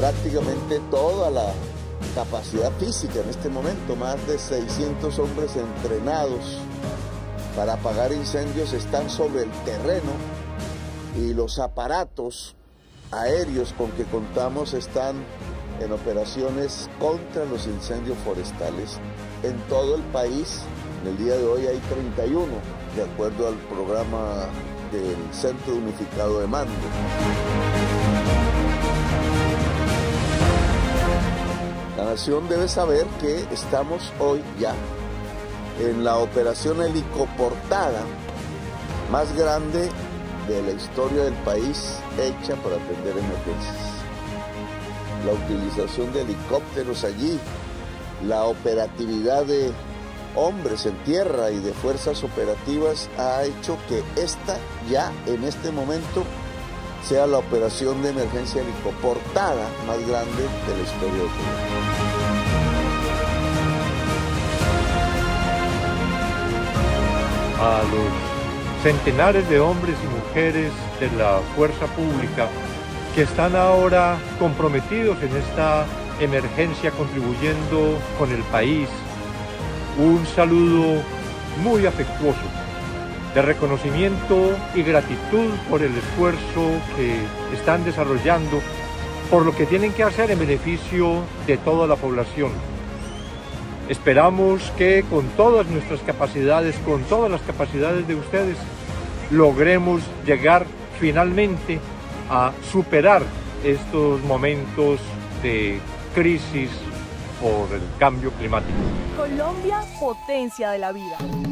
prácticamente toda la capacidad física en este momento. Más de 600 hombres entrenados para apagar incendios están sobre el terreno y los aparatos aéreos con que contamos están en operaciones contra los incendios forestales en todo el país. En el día de hoy hay 31, de acuerdo al programa del Centro Unificado de Mando. La nación debe saber que estamos hoy ya en la operación helicoportada más grande de la historia del país hecha para atender emergencias. La utilización de helicópteros allí, la operatividad de hombres en tierra y de fuerzas operativas ha hecho que esta ya en este momento sea la operación de emergencia helicoportada más grande de la historia del país. A los centenares de hombres y mujeres de la fuerza pública que están ahora comprometidos en esta emergencia contribuyendo con el país, un saludo muy afectuoso de reconocimiento y gratitud por el esfuerzo que están desarrollando, por lo que tienen que hacer en beneficio de toda la población. Esperamos que con todas nuestras capacidades, con todas las capacidades de ustedes, logremos llegar finalmente a superar estos momentos de crisis por el cambio climático. Colombia, potencia de la vida.